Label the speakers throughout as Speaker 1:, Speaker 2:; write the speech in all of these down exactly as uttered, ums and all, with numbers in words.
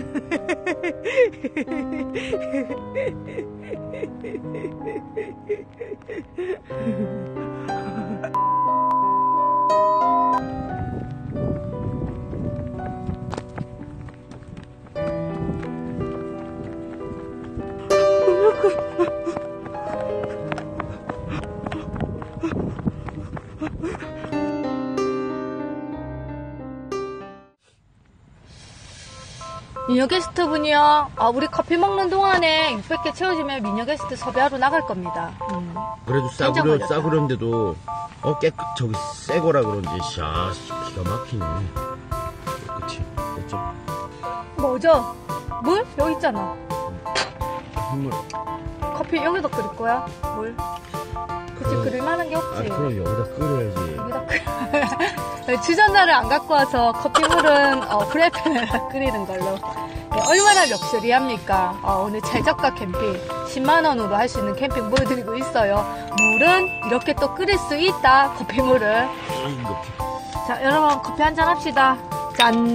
Speaker 1: 미녀 게스트 분이요. 아, 우리 커피 먹는 동안에 육백 개 채워지면 미녀 게스트 섭외하러 나갈 겁니다. 음.
Speaker 2: 그래도 싸구려, 싸구려인데도 어 깨끗 저기 새 거라 그런지 샤 기가 막히네. 그치? 됐죠?
Speaker 1: 뭐죠? 물? 여기 있잖아.
Speaker 2: 물.
Speaker 1: 커피 여기다 끓일 거야? 물? 그치, 어, 끓일 만한 게 없지.
Speaker 2: 아, 그럼 여기다 끓여야지.
Speaker 1: 여기다 끓여. 주전자를 안 갖고 와서 커피물은 어, 프라이팬에 끓이는 걸로. 네, 얼마나 럭셔리합니까? 어, 오늘 최저가 캠핑 십만 원으로 할 수 있는 캠핑 보여드리고 있어요. 물은 이렇게 또 끓일 수 있다. 커피물을. 자, 여러분 커피 한잔 합시다. 짠.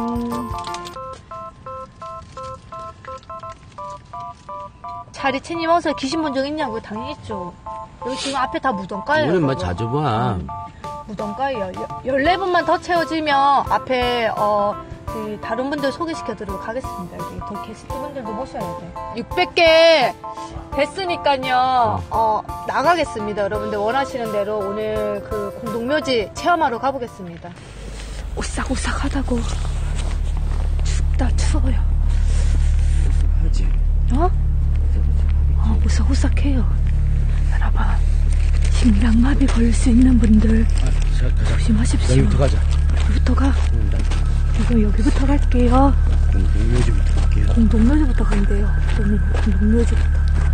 Speaker 1: 차리채님 어서 귀신 본 적 있냐고요? 당연히 있죠. 여기 지금 앞에 다 무덤가예요.
Speaker 2: 오늘 뭐 자주 봐.
Speaker 1: 음, 무덤가예요. 열네 분만 더 채워지면 앞에 어, 그 다른 분들 소개시켜드리도록 하겠습니다. 여기 더 게스트분들도 모셔야 돼. 육백 개 됐으니까요. 어, 나가겠습니다. 여러분들 원하시는 대로 오늘 그 공동묘지 체험하러 가보겠습니다. 오싹오싹하다고. 춥다 추워요.
Speaker 2: 하지.
Speaker 1: 어? 어, 오싹오싹해요. 여러분, 심장마비 걸릴 수 있는 분들
Speaker 2: 아, 자,
Speaker 1: 조심하십시오.
Speaker 2: 여기부터 가자.
Speaker 1: 여기부터 가. 응, 그럼 여기부터 갈게요.
Speaker 2: 공동묘지부터 갈게요.
Speaker 1: 공동묘지부터 간대요. 저는 공동묘지부터.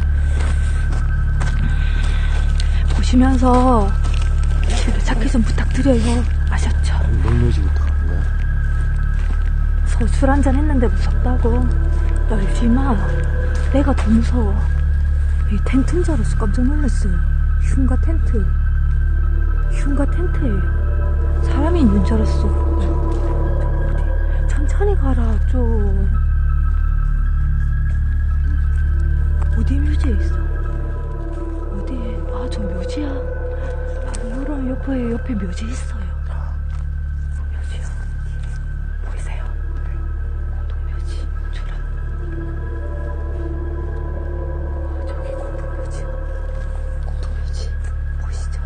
Speaker 1: 보시면서 찾기 좀 부탁드려요. 아셨죠?
Speaker 2: 공동묘지부터 가는 거야.
Speaker 1: 서술 한잔 했는데 무섭다고. 열지마. 내가 더 무서워. 이 텐트인 줄 알았어. 깜짝 놀랐어요. 흉가 텐트. 흉가 텐트예요. 사람이 있는 줄 알았어. 어디? 천천히 가라 좀. 어디 묘지에 있어? 어디에? 아, 저 묘지야. 바로 요런 옆에 옆에 묘지 있어요. 묘지야. 보이세요? 공동묘지. 저런. 저기 공동묘지. 공동묘지. 보이시죠?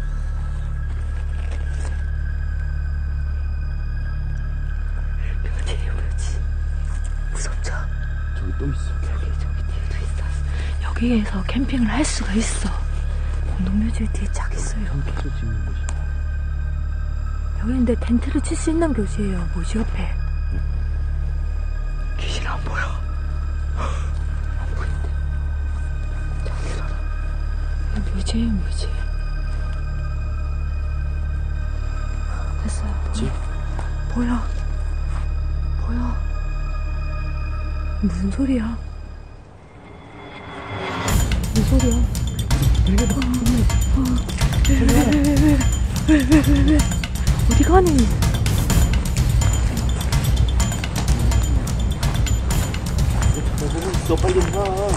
Speaker 1: 묘지예요, 묘지. 무섭죠?
Speaker 2: 저기 또 있어.
Speaker 1: 저기, 저기 뒤에도 있어. 여기에서 캠핑을 할 수가 있어. 공동묘지 뒤에 쫙 있어요.
Speaker 2: 계속 찍는 거지.
Speaker 1: 여기 근데 텐트를 칠 수 있는 교지예요. 묘지 옆에. 귀신 안 보여. 안 보이는데. 저기 가라. 여기 묘지예요, 묘지. 됐어요.
Speaker 2: 그치?
Speaker 1: 보여. 보여. 무슨 소리야? 무슨 소리야? 어, 어, 왜, 왜, 왜, 왜, 왜, 왜, 왜, 왜, 왜, 어디 가니?
Speaker 2: 보고 있어. 빨리 가.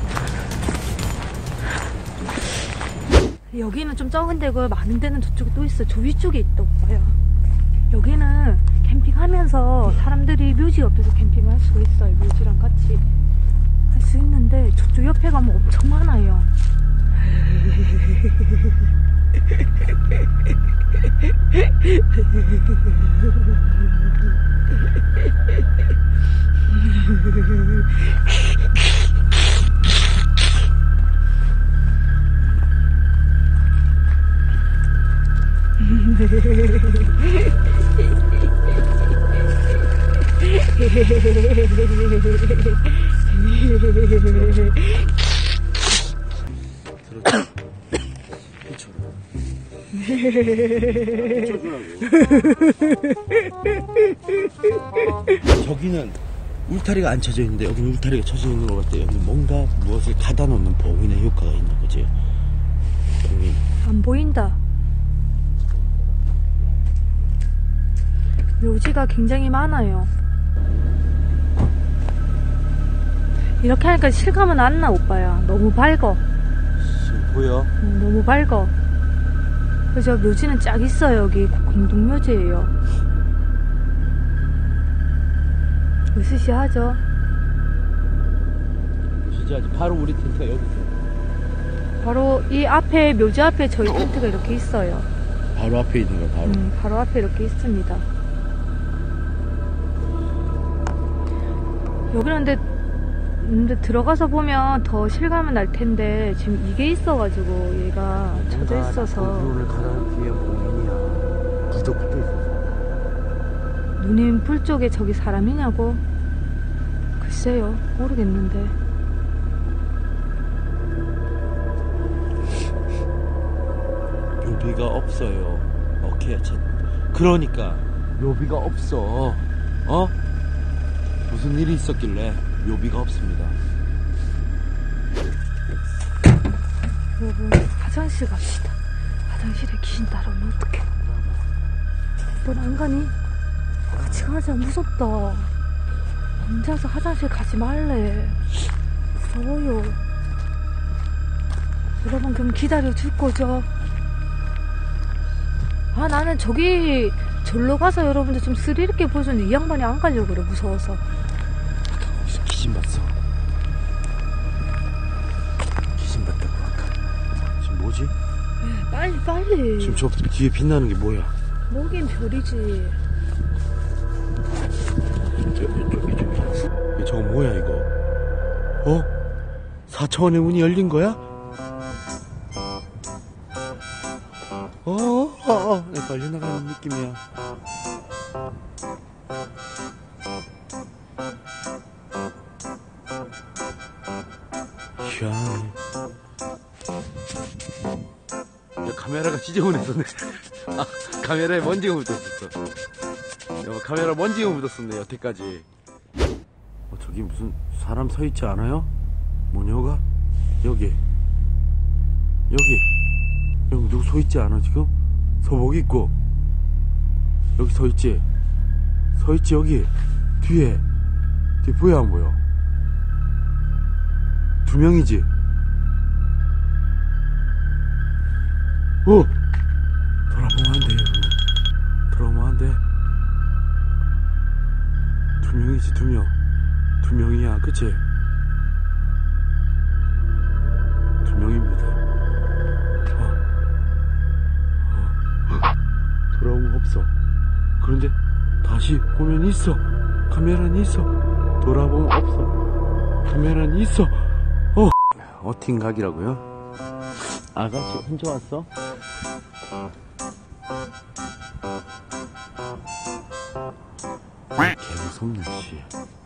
Speaker 1: 여기는 좀 적은 데고 많은 데는 저쪽에 또 있어. 저 위쪽에 있다, 오빠야. 여기는 캠핑하면서 사람들이 묘지 옆에서 캠핑을 할 수가 있어요. 묘지랑 같이 할 수 있는데 저쪽 옆에 가면 엄청 많아요.
Speaker 2: 저기는 울타리가 안 쳐져 있는데 여기는 울타리가 쳐져 있는 것 같아요. 여기 뭔가 무엇을 가다 놓는 보인의 효과가 있는 거지. 여기
Speaker 1: 안 보인다. 묘지가 굉장히 많아요. 이렇게 하니까 실감은 안 나, 오빠야. 너무 밝어.
Speaker 2: 지금 보여?
Speaker 1: 음, 너무 밝어. 그죠? 묘지는 쫙 있어요. 여기 공동묘지예요. 으스시하죠?
Speaker 2: 진짜 바로 우리 텐트가 여기 있어.
Speaker 1: 바로 이 앞에, 묘지 앞에 저희 텐트가 이렇게 있어요.
Speaker 2: 바로 앞에 있는 거야, 바로.
Speaker 1: 음, 바로 앞에 이렇게 있습니다. 여기는 근데, 근데 들어가서 보면 더 실감은 날 텐데 지금 이게 있어가지고 얘가 젖어 있어서
Speaker 2: 눈을 가라앉기 위한 봉인이야. 부적 붙어 있어.
Speaker 1: 누님 불 쪽에 저기 사람이냐고? 글쎄요, 모르겠는데.
Speaker 2: 묘비가 없어요. 오케이, 저, 그러니까 묘비가 없어. 어? 무슨 일이 있었길래 묘비가 없습니다.
Speaker 1: 여러분, 화장실 갑시다. 화장실에 귀신 따라오면 어떡해. 넌 안 가니? 같이 가자. 무섭다. 혼자서 화장실 가지 말래. 무서워요. 여러분, 그럼 기다려 줄 거죠? 아, 나는 저기 절로 가서 여러분들 좀 스릴 있게 보여줬는데 이 양반이 안 가려고 그래. 무서워서.
Speaker 2: 거기서 귀신 봤어. 귀신 봤다고 아까. 지금 뭐지?
Speaker 1: 에, 빨리 빨리.
Speaker 2: 지금 저 뒤에 빛나는 게 뭐야?
Speaker 1: 뭐긴 별이지.
Speaker 2: 저, 이쪽, 이쪽. 저거 뭐야 이거? 어? 사 차원의 문이 열린 거야? 어, 어, 어, 네, 빨리 나가는 느낌이야. 희한해. 야, 카메라가 지저분했었네. 아, 카메라에 먼지가 묻었었어. 야, 카메라 먼지가 묻었었네, 여태까지. 어, 저기 무슨 사람 서 있지 않아요? 모녀가? 여기. 여기. 여기 누구 서 있지 않아, 지금? 서복 입고. 여기 서 있지? 서 있지, 여기. 뒤에. 뒤에 보여, 안 보여? 두 명이지? 어! 돌아보면 안 돼, 여러분. 돌아보면 안 돼. 두 명이지, 두 명. 두 명이야, 그치? 두 명입니다. 어. 어. 돌아오면 없어. 그런데 다시 보면 있어. 카메라는 있어. 돌아보면 없어. 카메라는 있어. 어. 어팅 각이라고요? 아가씨 혼자 왔어? 개 무섭네, 씨.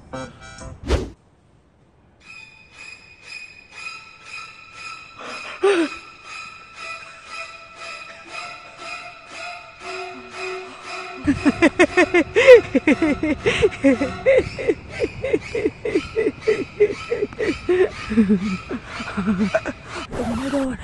Speaker 1: 너무 무서워라.